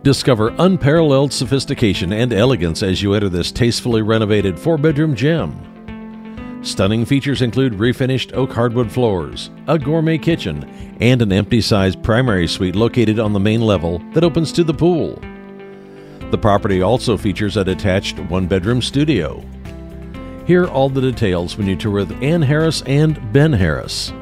Discover unparalleled sophistication and elegance as you enter this tastefully renovated 4-bedroom gem. Stunning features include refinished oak hardwood floors, a gourmet kitchen, and an empty-sized primary suite located on the main level that opens to the pool. The property also features a detached 1-bedroom studio. Hear all the details when you tour with Ann Harris and Ben Harris.